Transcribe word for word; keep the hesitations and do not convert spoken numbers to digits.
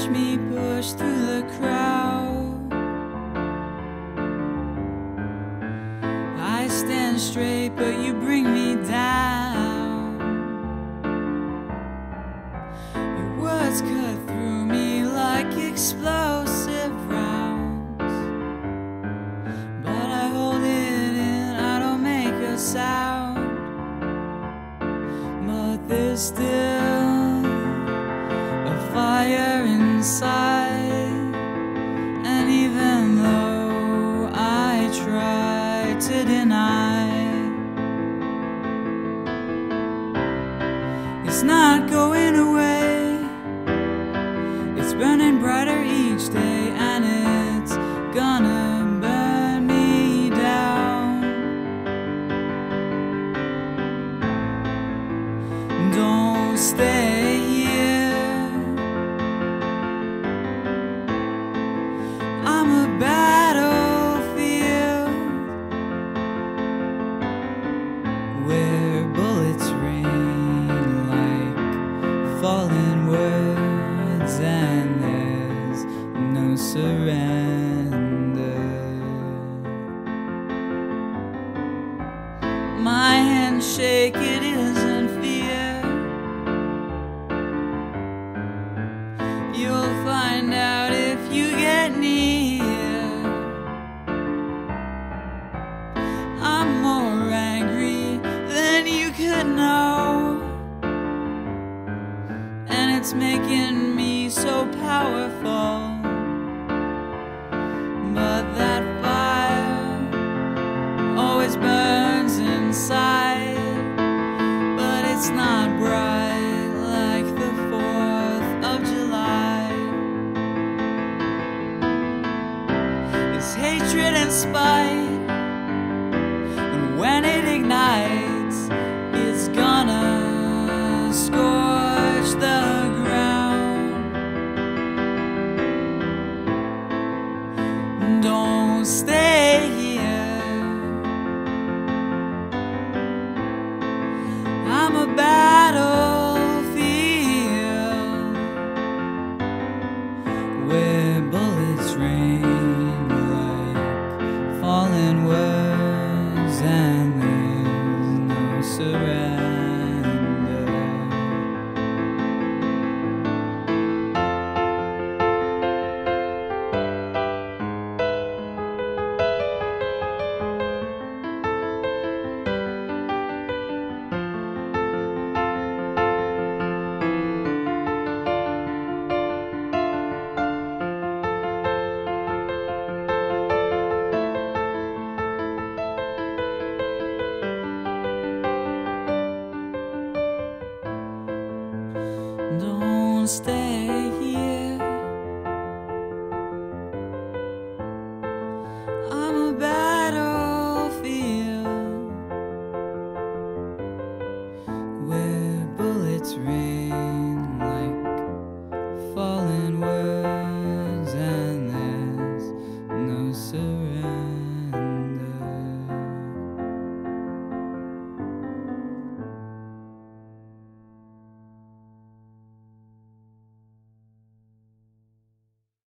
me push through the crowd. I stand straight, but you bring me down. Your words cut through me like explosive rounds, but I hold it in, I don't make a sound. But there's still a fire inside, and even though I try to deny, it's not going away. It's burning brighter each day, and it's gonna burn me down. Don't stay here, I'm a battlefield where bullets rain like fallen words, and there's no surrender. My handshake, it isn't fear. You'll find out if you get near. I'm more angry than you could know, and it's making me so powerful. But that fire always burns inside, but it's not bright like the fourth of July. It's hatred and spite, and when it ignites, it's gonna scorch the ground. Don't stay here, I'm a battlefield where bullets rain like fallen words, and there's no surrender. Don't stay